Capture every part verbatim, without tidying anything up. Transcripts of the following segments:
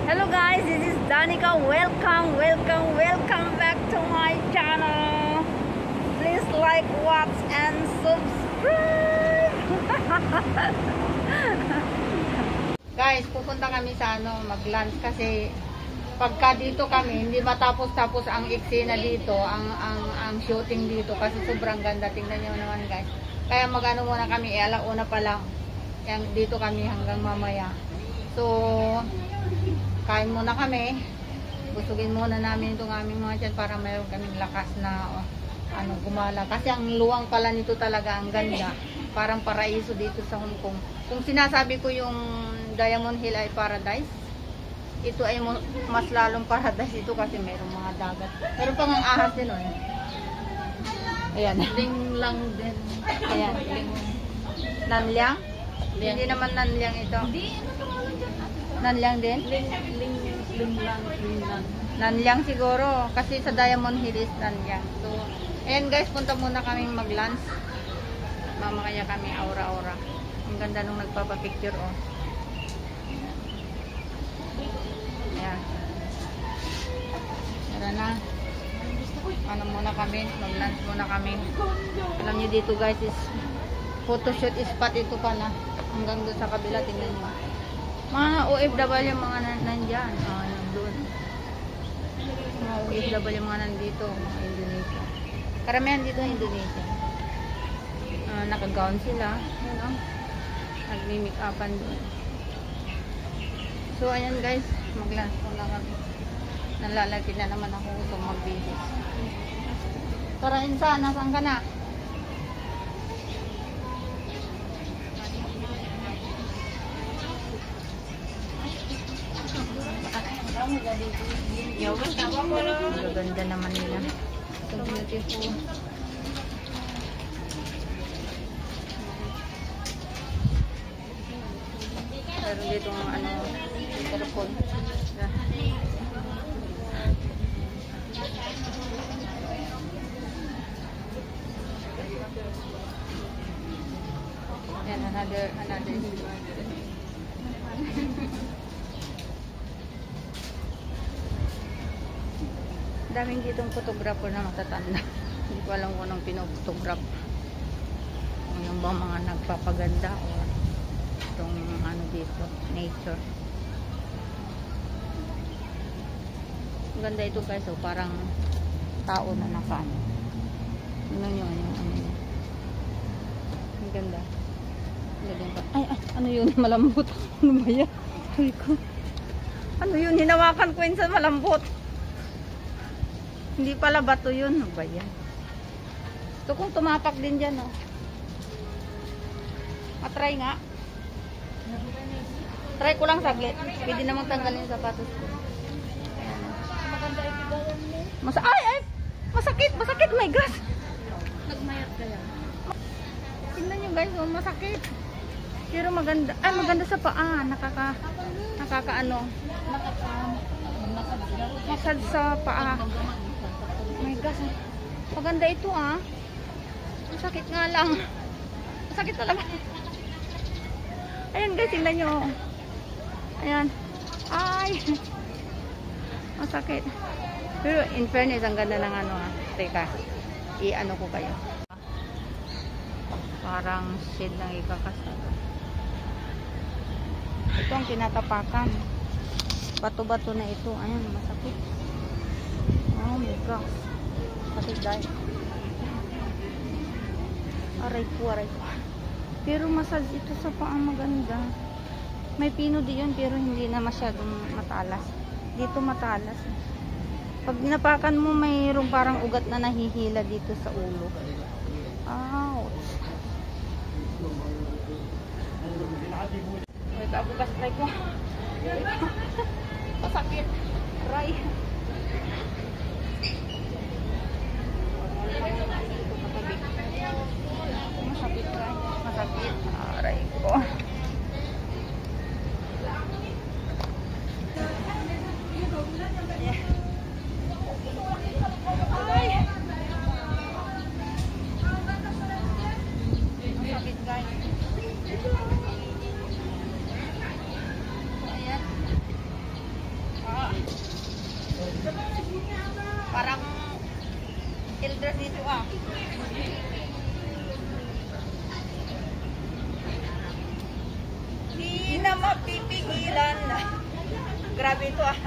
Hello guys, this is Danica. Welcome, welcome, welcome back to my channel. Please like, watch, and subscribe. Guys, pupunta kami sa ano, mag-lunch kasi pagka dito kami, hindi matapos-tapos ang eksena dito, ang, ang, ang shooting dito kasi sobrang ganda. Tingnan nyo naman guys. Kaya mag-ano muna kami, eh, alauna pa lang. Yang dito kami hanggang mamaya. So, kain muna kami. Busugin muna namin itong aming mga tiyan para mayroon kaming lakas na oh, ano, gumala. Kasi ang luwang pala nito talaga, ang ganda. Parang paraiso dito sa Hong Kong. Kung sinasabi ko yung Diamond Hill ay paradise, ito ay mas lalong paradise ito kasi mayroong mga dagat. Meron pang ang ahas din oh. Ayan. Ling lang din. Ayan. Nanliang? Hindi naman nanliang ito. Hindi, ano pangalan dyan? Nanliang din? Ling, ling, ling lang, ling lang. Nanliang siguro. Kasi sa Diamond Hill is nanliang. So, ayan guys, punta muna kaming mag-lunch. Mamakaya kami aura-aura. Ang ganda nung nagpapapicture oh. Ayan. Tara na. Ano muna kami? Mag-lunch muna kami. Alam nyo dito guys is photoshoot spot ito pala. Hanggang doon sa kabila, tingnan mo. Mga O F W yung mga nandyan. Ah, nandun. Mga O F W yung mga nandito. Mga Indonesia. Karamihan dito Indonesia. Uh, naka-gown sila. Ayan o. Nagmi-make-upan doon. So, ayan guys. Mag-lunch muna kami. Nalalagin na naman ako itong mag-visit. Tara, Insa. Nasaan ka na? Gaganda naman nila. So beautiful. Pero dito ang ano, interphone. Yan, another, another. Daming ditong photographer na matatanda. Hindi ko alam kung anong pinopotograph. Kung yung bang mga nagpapaganda o itong ano dito, nature. Ang ganda ito guys, so parang tao na nakano. Ano nyo, ano yung ano nyo. Ang ganda. Ay, ay, ano yun? Malambot. Ano ba yan? Ay ko. Ano yun? Hinawakan ko yun sa malambot. Hindi pala bato yun. Ano ba yan? Ito kung tumapak din dyan, oh. Matry nga. Try ko lang saglit. Pwede namang tanggalin yung sapatos ko. Ayan. Maganda ipigawan mo. Masa ay, ay! Masakit! Masakit! My God! Nagmayat ka lang. Tingnan nyo guys, oh, masakit. Pero maganda. Ay, maganda sa paa. Nakaka, nakakaano. Nakaka, Massage sa paa. My gosh. Maganda ito ah. Ang sakit nga lang. Masakit talaga. Ayan guys, tingnan nyo. Ayan. Ay. Masakit. Pero in fairness, ang ganda ng ano ah. Teka. I-ano ko kayo. Parang shade lang ikakasal. Ito ang tinatapakan. Bato-bato na ito. Ayan, masakit. Oh my gosh. Sakit dahil. Aray ko, aray ko. Pero massage ito sa paa maganda. May pino di yun pero hindi na masyadong matalas. Dito matalas. Pag napakan mo mayroong parang ugat na nahihila dito sa ulo. Ouch. Wait, abukas try ko. Masakit. Aray. Masakit ka. Masakit. Aray ko. Aray. Masakit guys. So, ayan. mapipigilan. Grabe ito ah.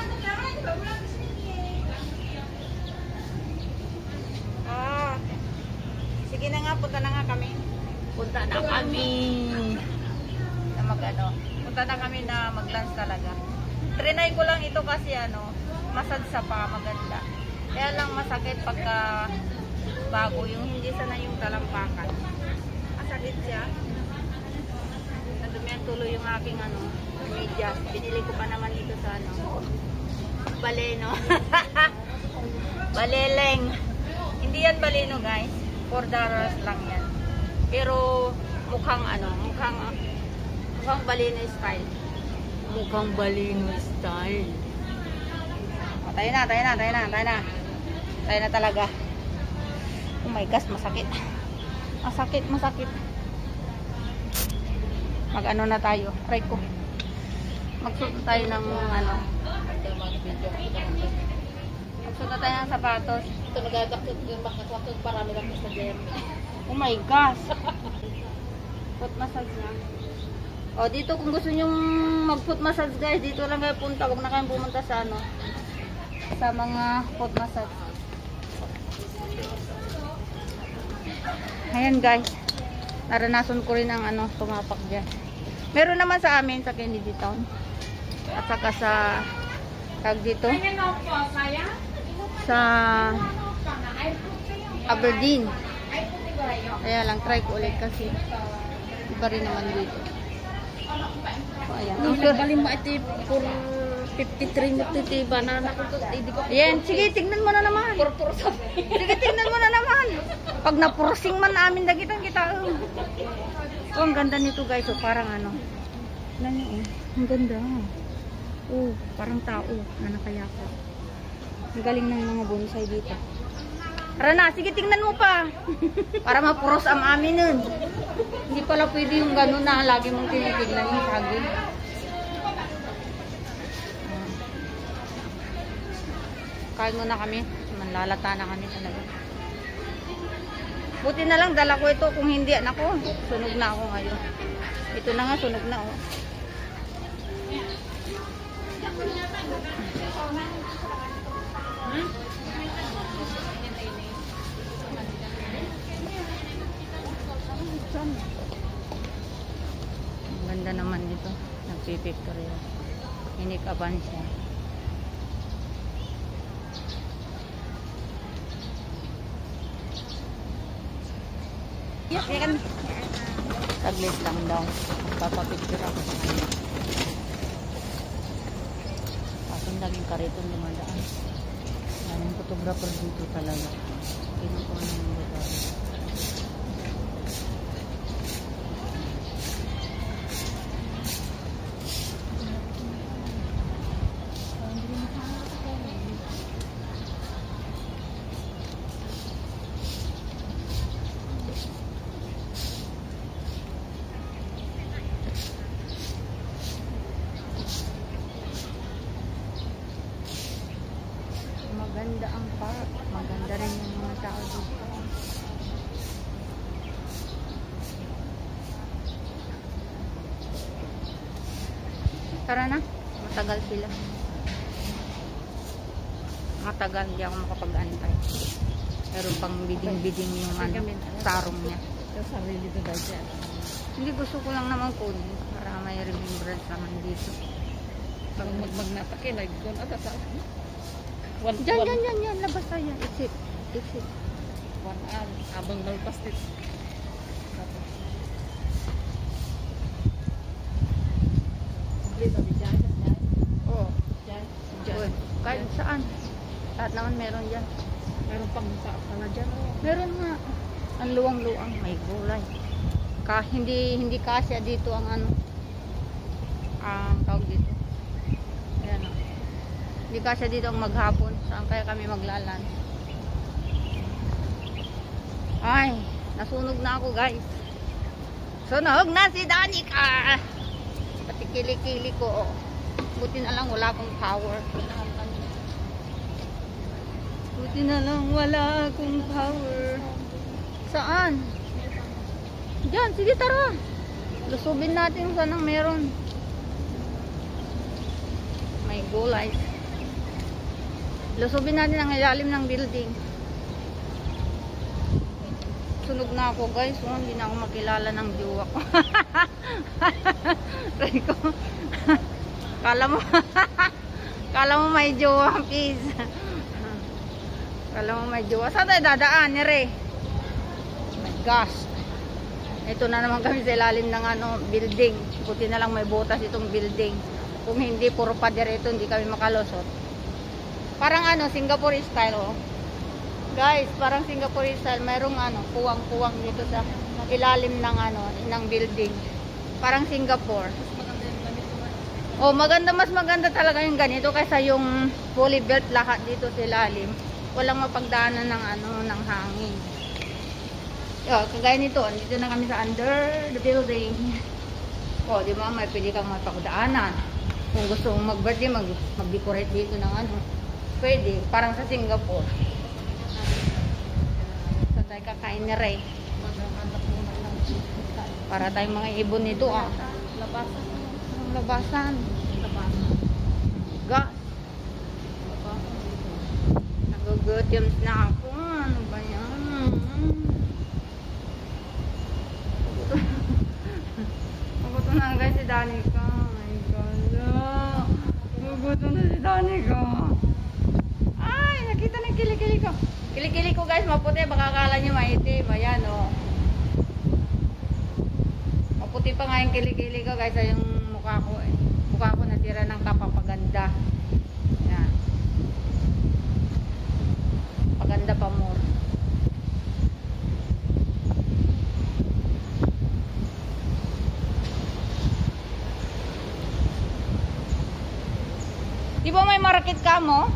Ah. Sige na nga, punta na nga kami. Punta na kami. Na mag ano. Punta na kami na mag-lunch talaga. Trinay ko lang ito kasi ano, massage sa pa, maganda. Kaya lang masakit pagka bago, yung hindi sana yung talampakan. Masakit siya. Nadumihan tuloy yung aking ano, medyas. Binili ko pa naman ito sa ano, Baleno. Baleleng. Hindi yan Baleno guys. four dollars lang yan. Pero mukhang ano, mukhang mukhang Baleno style. Mukhang Baleno style. O, tayo na, tayo na, tayo na, tayo na. Tayo na talaga. Oh my gosh, masakit. Masakit, masakit. Mag ano na tayo. Try ko. Magsuot na tayo ng ano. Magsuot na tayo ng sapatos. Ito nagagakot yung makakakot parami lang sa gem. Oh my gosh. Foot massage na. O dito kung gusto nyong mag foot massage guys, dito lang kayo punta. Huwag na kayong pumunta sa ano, sa mga foot massage. Ayan guys. Naranasan ko rin ang ano, tumapak dyan. Meron naman sa amin sa Kennedy Town. At saka sa tag dito. Sa Aberdeen. Kaya lang try ko ulit kasi iba rin naman dito. So, ayan. Galing mo ito for fifty-three mo ito banana ko to. Ayan, sige, tignan mo na naman. Sige, tignan mo na naman. Pag napursing man namin, dagitan kita. Oh, oh ang ganda nito guys. Oh, parang ano. Tignan nyo, oh. Ang ganda. Oh, parang tao na nakayakap. Ang galing ng mga bonsai dito. Tara na, sige tingnan mo pa. Para mapuros ang amin nun. Hindi pala pwede yung gano'n na lagi mong tinitignan yung saging. Kain muna kami. Manlalata na kami talaga. Buti na lang dala ko ito. Kung hindi, nako, sunog na ako ngayon. Ito na nga, sunog na oh. Hmm? Ang ganda naman dito. Nagpipicture. Inikaban siya. Saglit lang daw. Papapicture ako sa kanya. Kasong laging kariton dumadaan. Yan yung photographer dito talaga. Kinukuha na yung lugar. Maganda ang park. Maganda rin yung mga tao dito. Tara na. Matagal sila. Matagal. Hindi ako makapag-antay. Pero pang biding-biding yung ano, sarong niya. Sarili ko dahil dyan. Hindi, gusto ko lang naman kunin para may remembrance naman dito. Pag magmagnatake, nag-gun ata sa One, Diyan, one, diyan, diyan, diyan. Labas tayo. Exit. Exit. one hour. Habang nalpastit. Oo. Diyan. Uy, kahit saan. Lahat naman meron dyan. Meron pang sa pala dyan. Meron nga. Ang luwang-luwang. May gulay. Ka, hindi, hindi kasya dito ang ano. Ang tawag dito. Ayan o. Hindi kasya dito ang maghapon. Saan kaya kami maglalan? Ay, nasunog na ako guys. Sunog na si Danica. Pati kili-kili ko. Oh. Buti na lang wala akong power. Buti na lang wala akong power. Saan? Diyan, sige tara. Lusubin natin kung saan ang meron. gulay. Lusubin natin ang ilalim ng building. Sunog na ako guys. Oh, hindi na ako makilala ng jowa ko. Try ko. Kala mo kala mo may jowa, please. Kala mo may jowa. Saan tayo dadaan, nire? Oh my gosh. Ito na naman kami sa ilalim ng ano, building. Buti na lang may butas itong building. Kung hindi, puro pader ito, hindi kami makalusot. Parang ano, Singapore style, oh. Guys, parang Singapore style. Mayroong ano, kuwang-kuwang dito sa ilalim ng ano, ng building. Parang Singapore. Oh, maganda, mas maganda talaga yung ganito kaysa yung fully built lahat dito sa ilalim. Walang mapagdaanan ng ano, ng hangin. Yo, kagaya nito, dito na kami sa under the building. Oh, di ba, may pwede kang mapagdaanan. Kung gusto mong mag-birthday, mag mag-decorate dito ng ano, pwede, parang sa Singapore. So, tayo kakain na rin. Para tayong mga ibon nito, ah. Labasan. Labasan. Labasan. Gas. Nag-gutom na ako. Ano ba yan? Nagutom na guys si Danica. Oh my God. Nagutom na si Danica. Ay, nakita na yung kilikili ko. Kilikili ko guys, maputi. Baka akala nyo maitim. Ayan, oh. Maputi pa nga yung kilikili ko guys. Ay yung mukha ko eh. Mukha ko natira ng kapapaganda. Ayan. Paganda pa more. Di ba may market ka mo?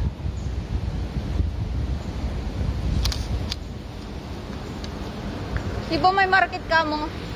Di ba may market ka mo?